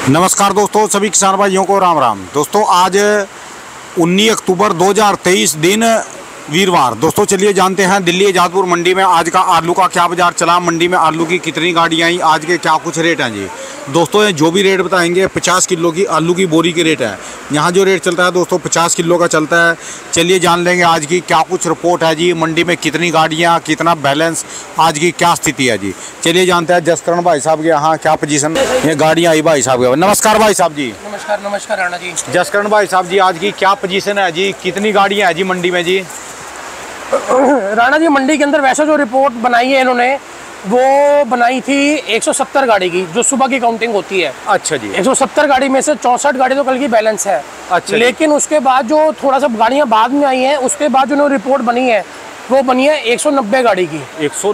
नमस्कार दोस्तों, सभी किसान भाइयों को राम राम। दोस्तों आज 19 अक्टूबर 2023 दिन वीरवार। दोस्तों चलिए जानते हैं दिल्ली आजादपुर मंडी में आज का आलू का क्या बाजार चला, मंडी में आलू की कितनी गाड़ियाँ आई, आज के क्या कुछ रेट हैं जी। दोस्तों ये जो भी रेट बताएंगे 50 किलो की आलू की बोरी के रेट है। यहाँ जो रेट चलता है दोस्तों 50 किलो का चलता है। चलिए जान लेंगे आज की क्या कुछ रिपोर्ट है जी, मंडी में कितनी गाड़ियाँ, कितना बैलेंस, आज की क्या स्थिति है जी। चलिए जानते हैं जसकरण भाई साहब के यहाँ क्या पोजीशन ये गाड़ियाँ आई भाई साहब के। नमस्कार भाई साहब जी। नमस्कार नमस्कार राणा जी। जसकरण भाई साहब जी आज की क्या पोजीशन है जी, कितनी गाड़ियाँ है जी मंडी में जी। राणा जी मंडी के अंदर वैसे जो रिपोर्ट बनाई है इन्होंने वो बनाई थी 170 गाड़ी की, जो सुबह की काउंटिंग होती है। अच्छा जी। 170 गाड़ी में से 64 गाड़ी तो कल की बैलेंस है। अच्छा। लेकिन उसके बाद जो थोड़ा सा गाड़ियां बाद में आई हैं, उसके बाद जो रिपोर्ट बनी है वो बनी है 190 गाड़ी की।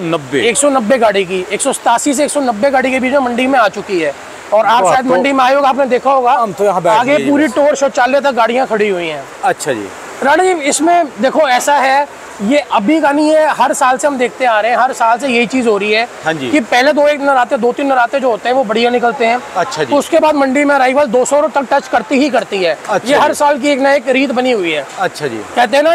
190 गाड़ी की 187 से 190 गाड़ी के बीच में मंडी में आ चुकी है। और आप शायद मंडी में आए होगा, आपने देखा होगा हम तो यहाँ आगे पूरी टोर शौचालय तक गाड़ियां खड़ी हुई हैं। अच्छा जी। राणा जी इसमें देखो ऐसा है, ये अभी का नहीं है, हर साल से हम देखते आ रहे हैं, हर साल से यही चीज हो रही है। हाँ जी। कि पहले दो तीन नराते जो होते हैं वो बढ़िया निकलते हैं। अच्छा जी। तो उसके बाद मंडी में अराइवल 200 तक टच करती ही करती है। अच्छा ये हर साल की एक ना एक रीत बनी हुई है। अच्छा जी। कहते हैं ना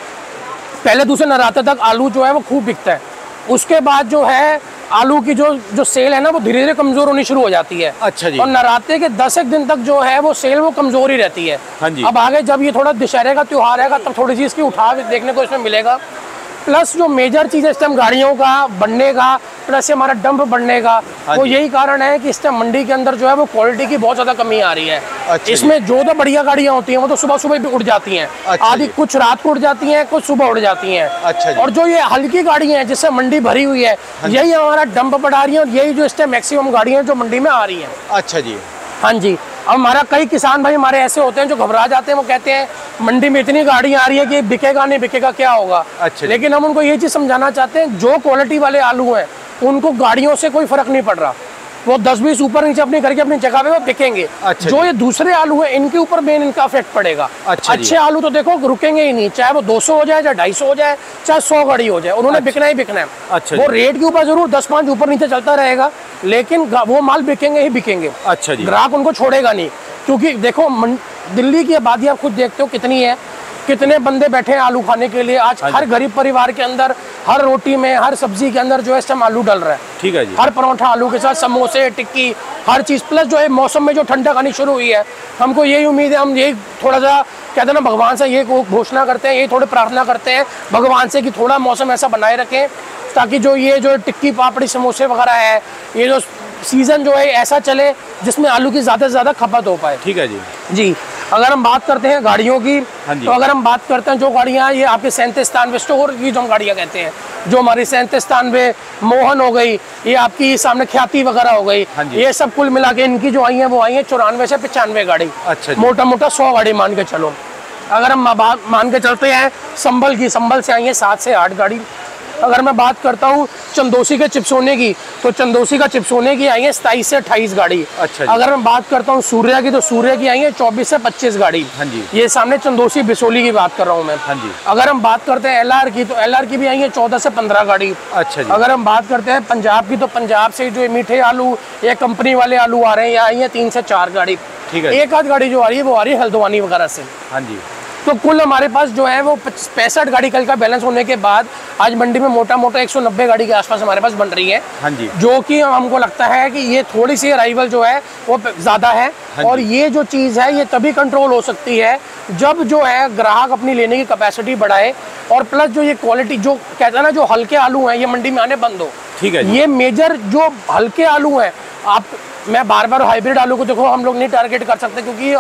पहले दूसरे नराते तक आलू जो है वो खूब बिकता है, उसके बाद जो है आलू की जो सेल है ना वो धीरे धीरे कमजोर होनी शुरू हो जाती है। अच्छा जी। और नराते के 10 एक दिन तक जो है वो सेल वो कमजोर ही रहती है। हाँ जी। अब आगे जब ये थोड़ा दशहरे का त्योहार आएगा तब थोड़ी सी इसकी उठाव देखने को इसमें मिलेगा। प्लस जो मेजर चीज है इस टाइम गाड़ियों का बढ़ने का, प्लस हमारा डंप बढ़ने का, वो यही कारण है कि इस टाइम मंडी के अंदर जो है वो क्वालिटी की बहुत ज्यादा कमी आ रही है। अच्छा। इसमें जो तो बढ़िया गाड़ियां होती हैं वो तो सुबह सुबह भी उड़ जाती हैं। अच्छा। आधी कुछ रात को उड़ जाती हैं, कुछ सुबह उड़ जाती हैं। अच्छा जी। और जो ये हल्की गाड़ियां हैं जिससे मंडी भरी हुई है, यही हमारा डंप बढ़ा रही है और यही जो इस टाइम मैक्सिमम गाड़ियां जो मंडी में आ रही हैं। अच्छा जी। हाँ जी। अब हमारा कई किसान भाई हमारे ऐसे होते हैं जो घबरा जाते हैं, वो कहते हैं मंडी में इतनी गाड़ियां आ रही है कि बिकेगा नहीं बिकेगा क्या होगा। अच्छा। लेकिन हम उनको ये चीज समझाना चाहते हैं, जो क्वालिटी वाले आलू हैं उनको गाड़ियों से कोई फर्क नहीं पड़ रहा, वो 10-20 ऊपर नीचे अपने घर के अपनी जगह पे वो बिकेंगे। अच्छा। जो ये दूसरे आलू हैं इनके ऊपर मेन इनका इफेक्ट पड़ेगा। अच्छा। अच्छे आलू तो देखो रुकेंगे ही नहीं, चाहे वो 200 हो जाए, चाहे 250 हो जाए, चाहे 100 गाड़ी हो जाए, उन्होंने बिकना ही बिकना है। अच्छा। वो रेट के ऊपर जरूर 10-5 ऊपर नीचे चलता रहेगा, लेकिन वो माल बिकेंगे ही बिकेंगे। अच्छा जी। ग्राहक उनको छोड़ेगा नहीं, क्योंकि देखो दिल्ली की आबादी आप खुद देखते हो कितनी है, कितने बंदे बैठे हैं आलू खाने के लिए। आज हर गरीब परिवार के अंदर हर रोटी में हर सब्जी के अंदर जो है इस टाइम आलू डल रहा है। ठीक है जी। हर परोठा आलू के साथ, समोसे, टिक्की, हर चीज। प्लस जो है मौसम में जो ठंडक आनी शुरू हुई है, हमको यही उम्मीद है, हम यही थोड़ा सा कहते हैं ना भगवान से ये घोषणा करते हैं, यही थोड़ी प्रार्थना करते हैं भगवान से कि थोड़ा मौसम ऐसा बनाए रखें ताकि जो ये जो टिक्की पापड़ी समोसे वगैरह है, ये जो सीजन जो है ऐसा चले जिसमें आलू की ज्यादा से ज्यादा खपत हो पाए। ठीक है जी। जी। अगर हम बात करते हैं गाड़ियों की, हाँ जी। तो अगर हम बात करते हैं जो गाड़ियाँ ये आपके 37-93 स्टोर की जो हम गाड़ियाँ कहते हैं, जो हमारी 37-93 मोहन हो गई, ये आपकी सामने ख्याति वगैरह हो गई, हाँ जी। ये सब कुल मिला के इनकी जो आई है वो आई है 94 से 95 गाड़ी। अच्छा जी। मोटा मोटा 100 गाड़ी मान के चलो। अगर हम मान के चलते हैं संभल की, संभल से आई है 7 से 8 गाड़ी। अगर मैं बात करता हूँ चंदोसी के चिप्सोने की, तो चंदोसी का चिप्सोने की आई है 27 से 28 गाड़ी। अच्छा जी। अगर मैं बात करता हूँ सूर्या की, तो सूर्या की आई है 24 से 25 गाड़ी। हाँ जी। ये सामने चंदोसी बिसोली की बात कर रहा हूँ मैं। हाँ जी। अगर हम बात करते हैं एलआर की, तो एलआर की भी आई है 14 से 15 गाड़ी। अच्छा जी। अगर हम बात करते हैं पंजाब की, तो पंजाब से जो मीठे आलू या कंपनी वाले आलू आ रहे हैं, ये आई है 3 से 4 गाड़ी। ठीक है। एक आध गाड़ी जो आ रही है वो आ रही है हल्द्वानी वगैरह से। हाँ जी। तो कुल हमारे पास जो है वो 65 गाड़ी कल का बैलेंस होने के बाद आज मंडी में मोटा मोटा 190 गाड़ी के आसपास हमारे पास बन रही है। हाँ जी। जो कि हमको लगता है कि ये थोड़ी सी अराइवल जो है वो ज्यादा है। हाँ और ये जो चीज़ है ये तभी कंट्रोल हो सकती है जब जो है ग्राहक अपनी लेने की कैपेसिटी बढ़ाए, और प्लस जो ये क्वालिटी जो कहते हैं ना जो हल्के आलू हैं ये मंडी में आने बंद हो। ठीक है। ये मेजर जो हल्के आलू हैं, मैं बार बार हाइब्रिड आलू को देखो हम लोग नहीं टारगेट कर सकते, क्योंकि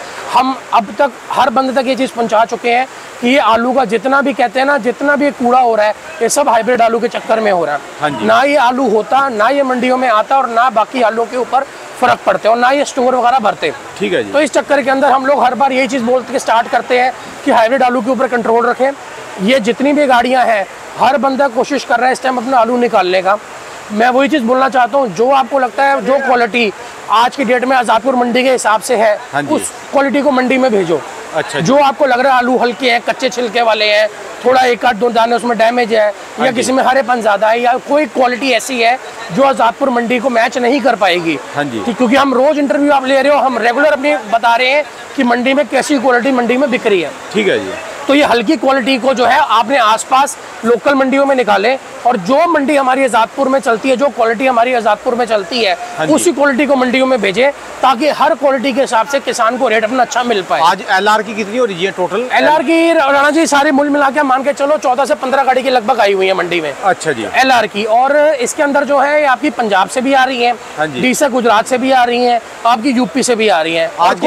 हम अब तक हर बंदे तक ये चीज़ पहुंचा चुके हैं कि ये आलू का जितना भी कहते हैं ना, जितना भी कूड़ा हो रहा है ये सब हाइब्रिड आलू के चक्कर में हो रहा है। हाँ जी। ना ये आलू होता, ना ये मंडियों में आता, और ना बाकी आलू के ऊपर फर्क पड़ते, और ना ये स्टोर वगैरह भरते। ठीक है जी। तो इस चक्कर के अंदर हम लोग हर बार यही चीज़ बोलते के स्टार्ट करते हैं कि हाइब्रिड आलू के ऊपर कंट्रोल रखें। ये जितनी भी गाड़ियाँ हैं हर बंदा कोशिश कर रहा है इस टाइम अपना आलू निकालने का। मैं वही चीज़ बोलना चाहता हूँ, जो आपको लगता है जो क्वालिटी आज की डेट में आजादपुर मंडी के हिसाब से है, हाँ जी। उस क्वालिटी को मंडी में भेजो। अच्छा, जो आपको लग रहा है आलू हल्के हैं, कच्चे छिलके वाले हैं, थोड़ा एक आध दो दाने उसमें डैमेज है, या किसी में हरेपन ज्यादा है, या कोई क्वालिटी ऐसी है जो आजादपुर मंडी को मैच नहीं कर पाएगी। हाँ जी। क्योंकि हम रोज इंटरव्यू आप ले रहे हो, हम रेगुलर अपनी बता रहे हैं कि मंडी में कैसी क्वालिटी मंडी में बिक रही है। ठीक है जी। तो ये हल्की क्वालिटी को जो है आपने आसपास लोकल मंडियों में निकाले, और जो मंडी हमारी आजादपुर में चलती है, जो क्वालिटी हमारी आजादपुर में चलती है, उसी क्वालिटी को मंडियों में भेजे, ताकि हर क्वालिटी के हिसाब से किसान को रेट अपना अच्छा मिल पाए। आज एलआर की कितनी हो रही है टोटल? एलआर की राणा जी सारे मूल मिला के मान के चलो 14 से 15 गाड़ी की लगभग आई हुई है मंडी में। अच्छा जी। एलआर की, और इसके अंदर जो है आपकी पंजाब से भी आ रही है, डी से गुजरात से भी आ रही है, आपकी यूपी से भी आ रही है, आज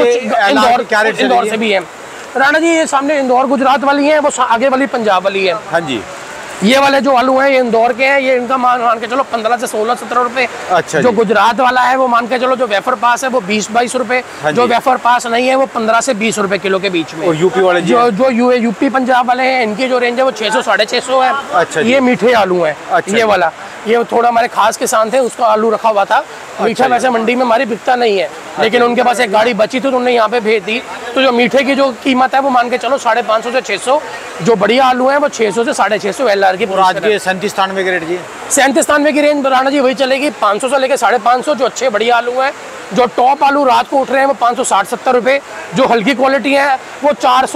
इंदौर से भी है। राणा जी ये सामने इंदौर गुजरात वाली है, वो आगे वाली पंजाब वाली है। हाँ जी। ये वाले जो आलू हैं ये इंदौर के हैं, ये इनका मान के चलो 15 से 16-17 रुपए। अच्छा। जो गुजरात वाला है वो मान के चलो, जो वेफर पास है वो 20-22 रुपए, जो वेफर पास नहीं है वो 15 से 20 रुपए किलो के बीच में। और यूपी वाले जो यूपी पंजाब वाले हैं, इनकी जो रेंज है वो 600-650 है। अच्छा। ये मीठे आलू है। अच्छा। ये वाला, ये थोड़ा हमारे खास किसान थे, उसका आलू रखा हुआ था। मीठा वैसे मंडी में हमारी बिकता नहीं है, लेकिन उनके पास एक गाड़ी बची थी तो उन्होंने यहाँ पे भेज दी। तो जो मीठे की जो कीमत है वो मान के चलो 550 से 600, जो बढ़िया आलू है वो 600 से 650 एलआर की। 37-93 के रेट जी? 37-93 की रेंज राणा जी वही चलेगी, 500 से लेकर 550, जो अच्छे बढ़िया आलू हैं। जो टॉप आलू रात को उठ रहे हैं वो 560-70 रुपए, जो हल्की क्वालिटी है वो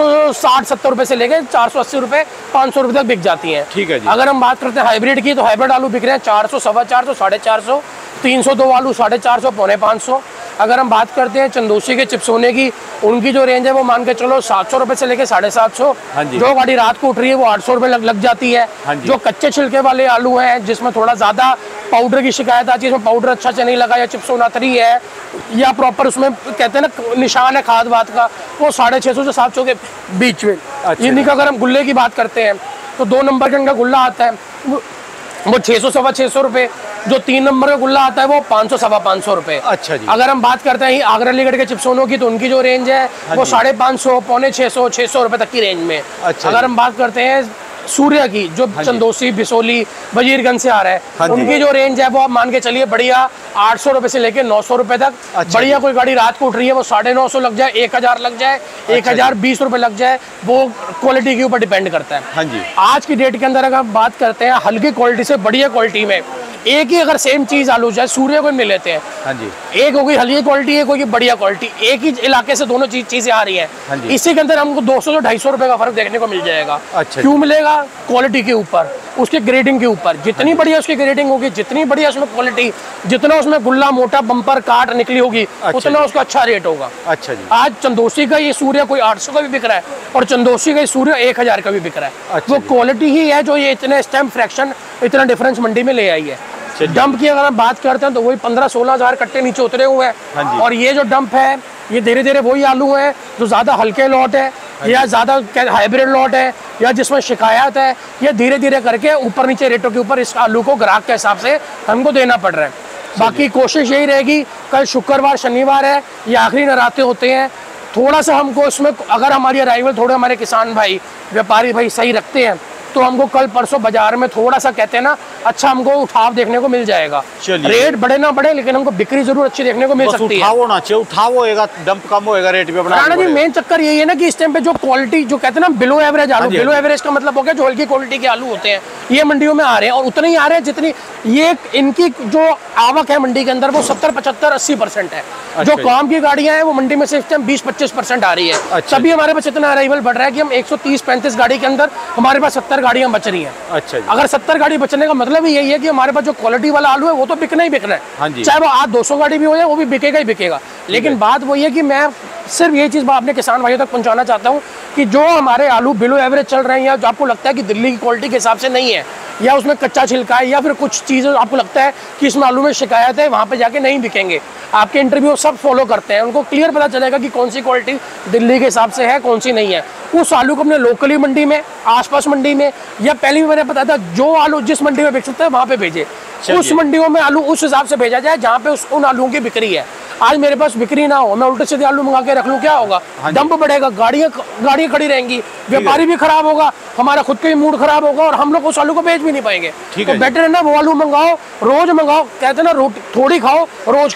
460-70 रुपए से लेकर 480 रुपए 500 रुपए तक बिक जाती हैं। ठीक है जी। अगर हम बात करते हैं हाइब्रिड की, तो हाइब्रिड आलू बिक रहे हैं 400, 450, 450, 302 आलू 450, 550। अगर हम बात करते हैं चंदोसी के चिप्सोने की, उनकी जो रेंज है वो मान के चलो 700 रुपए से लेकर 750। जो गाड़ी रात को उठ रही है वो 800 रुपए लग जाती है। जो कच्चे छिलके वाले आलू हैं, जिसमें थोड़ा ज्यादा पाउडर की शिकायत आती है, इसमें पाउडर अच्छा से नहीं लगा, या चिप्सोना 3 है, या प्रॉपर उसमें कहते हैं ना निशान है खाद बात का, वो 650 से 700 के बीच में। इन्हीं का अगर हम गुल्ले की बात करते हैं तो 2 नंबर का इनका गुल्ला आता है वो 600-650 रुपए। जो 3 नंबर का गुल्ला आता है वो 500-550 रुपए। अच्छा जी। अगर हम बात करते हैं आगरा अलीगढ़ के चिप्सोनों की, तो उनकी जो रेंज है वो 550, 550-600 रुपए तक की रेंज में। अच्छा। अगर हम बात करते हैं सूर्य की, जो चंदोसी, बिसोली, वजीरगंज से आ रहा है, उनकी जो रेंज है वो आप मान के चलिए बढ़िया 800 रुपए से लेके 900 रुपए तक। अच्छा। बढ़िया कोई गाड़ी रात को उठ रही है वो 950 लग जाए, 1000 लग जाए, 1020 रुपए लग जाए, वो क्वालिटी के ऊपर डिपेंड करता है। हाँ जी। आज की डेट के अंदर अगर बात करते हैं हल्की क्वालिटी से बढ़िया क्वालिटी में, एक ही अगर सेम चीज आलू चाहे सूर्य को ले लेते हैं, हाँ जी, एक होगी हल्की क्वालिटी, एक होगी बढ़िया क्वालिटी, एक ही इलाके से दोनों चीजें आ रही हाँ हैं। जी। इसी के अंदर हमको 200 से 250 रुपए का फर्क देखने को मिल जाएगा। अच्छा। क्यों मिलेगा? क्वालिटी के ऊपर, उसके ग्रेडिंग के ऊपर। जितनी बढ़िया उसकी ग्रेडिंग होगी, जितनी बढ़िया उसमें क्वालिटी, जितना उसमें गुल्ला मोटा बम्पर काट निकली होगी, उतना उसका अच्छा रेट होगा। अच्छा जी। आज चंदोसी का ये सूर्य कोई 800 का भी बिक रहा है, और चंदोसी का ये सूर्य 1000 का भी बिक रहा है। अच्छा वो जी। क्वालिटी ही है जो ये इतने स्टैम्प फ्रैक्शन, इतना डिफरेंस मंडी में ले आई है। डंप की अगर हम बात करते हैं तो वही 15-16 हजार कट्टे नीचे उतरे हुए हैं। हाँ जी। और ये जो डंप है ये धीरे धीरे वही आलू है जो ज्यादा हल्के लॉट है, या ज्यादा हाइब्रिड लॉट है, या जिसमें शिकायत है, ये धीरे धीरे करके ऊपर नीचे रेटों के ऊपर इस आलू को ग्राहक के हिसाब से हमको देना पड़ रहा है। बाकी कोशिश यही रहेगी, कल शुक्रवार शनिवार है, ये आखिरी नराते होते हैं, थोड़ा सा हमको इसमें अगर हमारी अराइवल थोड़े हमारे किसान भाई व्यापारी भाई सही रखते हैं तो हमको कल परसों बाजार में थोड़ा सा कहते हैं ना अच्छा हमको उठाव देखने को मिल जाएगा। रेट बढ़े ना बढ़े लेकिन हमको बिक्री जरूर अच्छी देखने को मिल सकती है। उठाव होना चाहिए, उठाव होएगा, डंप कम होएगा, रेट भी अपना। राणा जी मेन चक्कर यही है ना कि इस टाइम पे जो क्वालिटी जो कहते हैं ना बिलो एवरेज आलू, बिलो एवरेज का मतलब हो गया जो हल्की क्वालिटी के आलू होते हैं, ये मंडियों में आ रहे हैं और उतने ही आ रहे हैं जितनी ये इनकी जो आवक है मंडी के अंदर वो 70-75-80% है। जो काम की गाड़ियां हैं वो मंडी में से इस टाइम 20-25% आ रही है। तभी हमारे पास इतना अराइवल बढ़ रहा है कि हम 130-135 गाड़ी के अंदर हमारे पास 70 गाड़ियां बच रही हैं। अच्छा जी। अगर 70 गाड़ी बचने का मतलब ही यही है कि हमारे पास जो क्वालिटी वाला आलू है वो तो बिकना ही बिकना है। हाँ जी। चाहे वो आज 200 गाड़ी भी हो जाए वो भी बिकेगा ही बिकेगा। लेकिन बात वही है कि मैं सिर्फ ये चीज़ अपने किसान भाइयों तक पहुंचाना चाहता हूँ कि जो हमारे आलू बिलो एवरेज चल रहे हैं या जो आपको लगता है कि दिल्ली की क्वालिटी के हिसाब से नहीं है या उसमें कच्चा छिलका है या फिर कुछ चीज़ें आपको लगता है कि इसमें आलू में शिकायत है, वहाँ पे जाके नहीं बिकेंगे। आपके इंटरव्यू सब फॉलो करते हैं, उनको क्लियर पता चलेगा कि कौन सी क्वालिटी दिल्ली के हिसाब से है, कौन सी नहीं है। उस आलू को अपने लोकली मंडी में, आसपास मंडी में, या पहले भी मैंने बताया था जो आलू जिस मंडी में बिक सकता है वहाँ पे भेजे। उस मंडियों में आलू उस हिसाब से भेजा जाए जहाँ पे उन आलूओं की बिक्री है। आज मेरे पास बिक्री ना हो, मैं उल्टे सीधे आलू मंगा के रख लूँ, क्या होगा? डंप बढ़ेगा, गाड़ियाँ खड़ी रहेंगी, व्यापारी भी खराब होगा, हमारा खुद का ही मूड खराब होगा और हम लोग उस आलू को बेच भी नहीं पाएंगे। तो बेटर है ना वो आलू मंगाओ, रोज मंगाओ, कहते हैं ना थोड़ी खाओ रोज खाओ।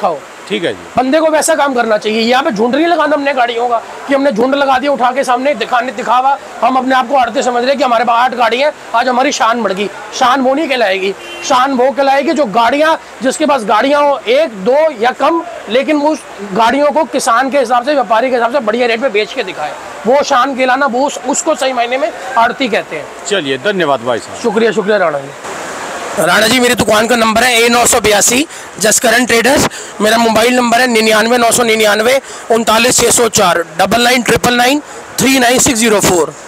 ठीक है जी। बंदे को वैसा काम करना चाहिए। यहाँ पे झुंड नहीं लगाना हमने गाड़ियों का कि हमने झुंड लगा दिया उठा के सामने दिखावा, हम अपने आप को आड़ते समझ रहे कि हमारे पास 8 गाड़ियाँ, आज हमारी शान बढ़ गई। शान वो नहीं कहलाएगी, शान वो कहलाएगी जो गाड़ियाँ, जिसके पास गाड़ियाँ हो 1 2 या कम, लेकिन उस गाड़ियों को किसान के हिसाब से, व्यापारी के हिसाब से बढ़िया रेट पे बेच के दिखाए, वो शान कहलाना, वो उसको सही मायने में आड़ती कहते हैं। चलिए धन्यवाद भाई साहब। शुक्रिया शुक्रिया राणा जी। राणा जी मेरी दुकान का नंबर है A982 जसकरण ट्रेडर्स। मेरा मोबाइल नंबर है 99 999 39 604 99 999 39604।